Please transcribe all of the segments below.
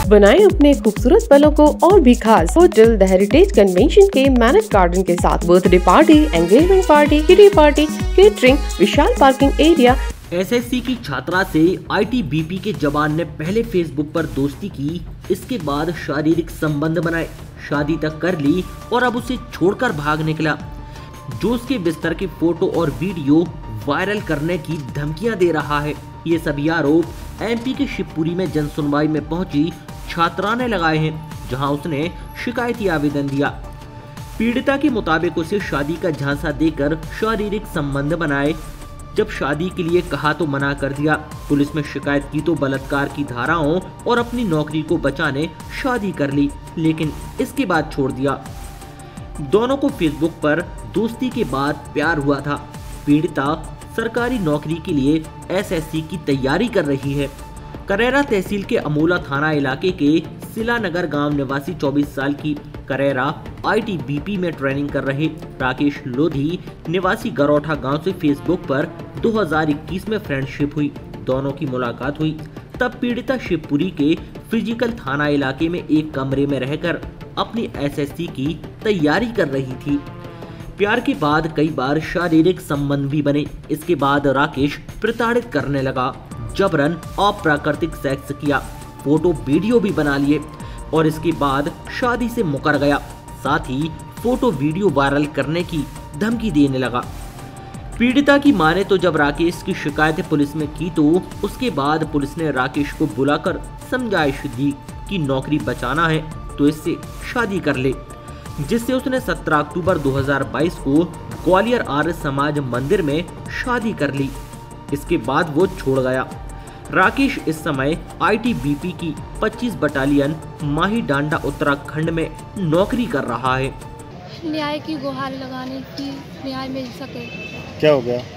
बनाएं अपने खूबसूरत पलों को और भी खास। होटल द हेरिटेज कन्वेंशन के मैनेज गार्डन के साथ birthday party, engagement party, kitty party, catering, विशाल पार्किंग एरिया। एसएससी की छात्रा से आईटीबीपी के जवान ने पहले फेसबुक पर दोस्ती की, इसके बाद शारीरिक संबंध बनाए, शादी तक कर ली और अब उसे छोड़कर भाग निकला। जो उसके बिस्तर की फोटो और वीडियो वायरल करने की धमकियां दे रहा है। ये सभी आरोप एमपी के शिवपुरी में जनसुनवाई में पहुंची छात्रा ने लगाए हैं, जहां उसने शिकायती आवेदन दिया। पीड़िता के मुताबिक उसे शादी का झांसा देकर शारीरिक संबंध बनाए, जब शादी के लिए कहा तो मना कर दिया। पुलिस में शिकायत की तो बलात्कार की धाराओं और अपनी नौकरी को बचाने शादी कर ली, लेकिन इसके बाद छोड़ दिया। दोनों को फेसबुक पर दोस्ती के बाद प्यार हुआ था। पीड़िता सरकारी नौकरी के लिए एसएससी की तैयारी कर रही है। करेरा तहसील के अमोला थाना इलाके के सिलानगर गांव निवासी 24 साल की करेरा आईटीबीपी में ट्रेनिंग कर रहे राकेश लोधी निवासी गरौठा गांव से फेसबुक पर 2021 में फ्रेंडशिप हुई। दोनों की मुलाकात हुई तब पीड़िता शिवपुरी के फिजिकल थाना इलाके में एक कमरे में रहकर अपनी एसएससी की तैयारी कर रही थी। प्यार के बाद कई बार शारीरिक संबंध भी बने। इसके बाद राकेश प्रताड़ित करने लगा, जबरन अप्राकृतिक सेक्स किया, फोटो वीडियो भी बना लिए और इसके बाद शादी से मुकर गया। साथ ही फोटो वीडियो वायरल करने की धमकी देने लगा। पीड़िता की माने तो जब राकेश की शिकायत पुलिस में की तो उसके बाद पुलिस ने राकेश को बुलाकर समझाइश दी कि नौकरी बचाना है तो इससे शादी कर ले, जिससे उसने 17 अक्टूबर 2022 को ग्वालियर आर्य समाज मंदिर में शादी कर ली। इसके बाद वो छोड़ गया। राकेश इस समय आईटीबीपी की 25 बटालियन माही डांडा उत्तराखंड में नौकरी कर रहा है। न्याय की गुहार लगाने की न्याय मिल सके। क्या हो गया?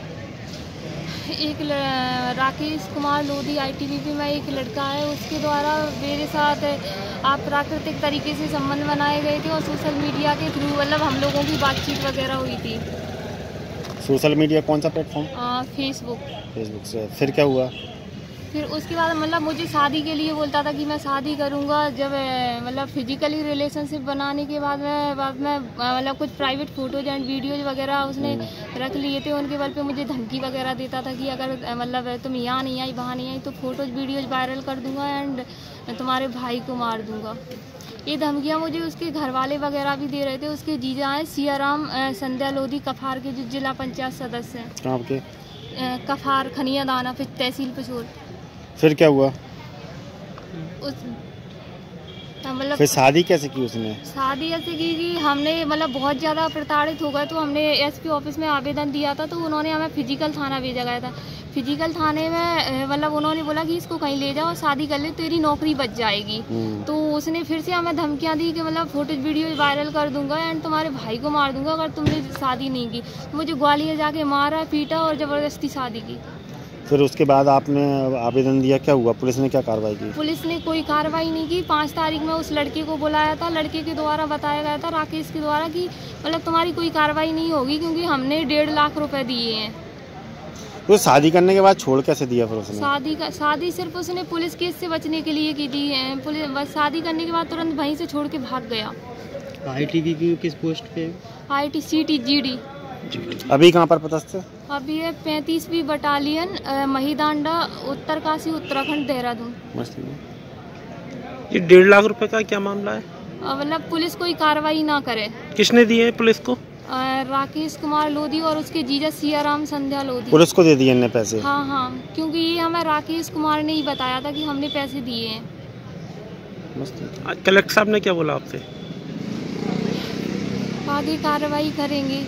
एक राकेश कुमार लोधी आईटीबीपी में एक लड़का है, उसके द्वारा मेरे साथ अप्राकृतिक तरीके से संबंध बनाए गए थे और सोशल मीडिया के थ्रू मतलब हम लोगों की बातचीत वगैरह हुई थी। सोशल मीडिया कौन सा प्लेटफॉर्म? फेसबुक से। फिर क्या हुआ? फिर उसके बाद मतलब मुझे शादी के लिए बोलता था कि मैं शादी करूंगा। जब मतलब फिजिकली रिलेशनशिप बनाने के बाद में मतलब कुछ प्राइवेट फोटोज एंड वीडियोज वगैरह उसने रख लिए थे। उनके बल पे मुझे धमकी वगैरह देता था कि अगर मतलब तुम यहाँ नहीं आई, वहाँ नहीं आई तो फोटोज वीडियोज वायरल कर दूंगा एंड तुम्हारे भाई को मार दूंगा। ये धमकियाँ मुझे उसके घर वाले वगैरह भी दे रहे थे। उसके जीजा हैं सियाराम संध्या लोधी कफार के, जो जिला पंचायत सदस्य हैं। कफार खनिया दाना फिर तहसील पशोर। फिर क्या हुआ? मतलब फिर शादी कैसे की उसने? शादी ऐसे की कि हमने मतलब बहुत ज़्यादा प्रताड़ित हो गए तो हमने एसपी ऑफिस में आवेदन दिया था, तो उन्होंने हमें फिजिकल थाना भेजा गया था। फिजिकल थाने में मतलब उन्होंने बोला कि इसको कहीं ले जाओ और शादी कर ले, तेरी नौकरी बच जाएगी। तो उसने फिर से हमें धमकियां दी कि मतलब फोटोज वीडियो वायरल कर दूंगा एंड तुम्हारे भाई को मार दूंगा अगर तुमने शादी नहीं की। मुझे ग्वालियर जाके मारा, पीटा और ज़बरदस्ती शादी की। फिर उसके बाद आपने आवेदन दिया, क्या हुआ? पुलिस ने क्या कार्रवाई की? पुलिस ने कोई कार्रवाई नहीं की। 5 तारीख में उस लड़के को बुलाया था। लड़के के द्वारा बताया गया था राकेश के द्वारा कि मतलब तुम्हारी कोई कार्रवाई नहीं होगी क्योंकि हमने 1.5 लाख रुपए दिए हैं। तो शादी करने के बाद छोड़ कैसे दिया फिर उसने? शादी सिर्फ उसने पुलिस केस से बचने के लिए की थी। पुलिस बस शादी करने के बाद तुरंत वहीं से छोड़ के भाग गया। आईटीबीपी किस पोस्ट पे? ITCT GD। अभी कहाँ पर पदस्थ है? अभी है 35वीं बटालियन महिदांडा उत्तरकाशी उत्तराखंड देहरादून। ये 1.5 लाख रुपए का क्या मामला है? मतलब पुलिस कोई कार्रवाई ना करे। किसने दिए पुलिस को? राकेश कुमार लोधी और उसके जीजा सियाराम संध्या लोधी। पुलिस को दे दिए इनने पैसे? हाँ, क्योंकि ये हमें राकेश कुमार ने ही बताया था कि हमने पैसे दिए हैं। आज कलेक्टर साहब ने क्या बोला आपसे? आगे कार्रवाई करेंगे।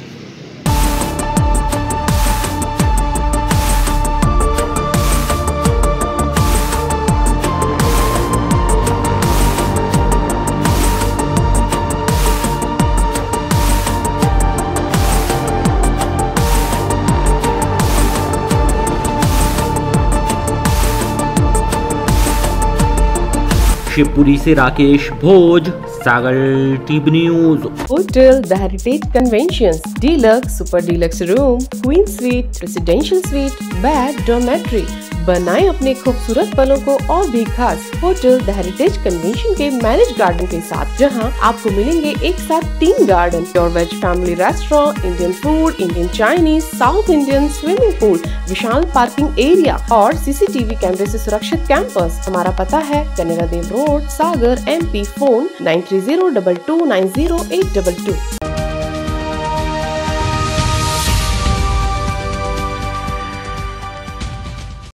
शिवपुरी से Rakesh Bhoj, Sagar TV news. Hotel the heritage convention, deluxe, super deluxe room, queen suite, residential suite, bed, dormitory, बनाएं अपने खूबसूरत पलों को और भी खास होटल द हेरिटेज कन्वेंशन के मैनेज गार्डन के साथ, जहां आपको मिलेंगे एक साथ 3 garden, pure veg family restaurant, Indian food, Indian Chinese, South Indian, swimming pool, विशाल पार्किंग एरिया और CCTV कैमरे से सुरक्षित कैंपस। हमारा पता है Kanera Dev road, Sagar, MP। Phone 9302290822।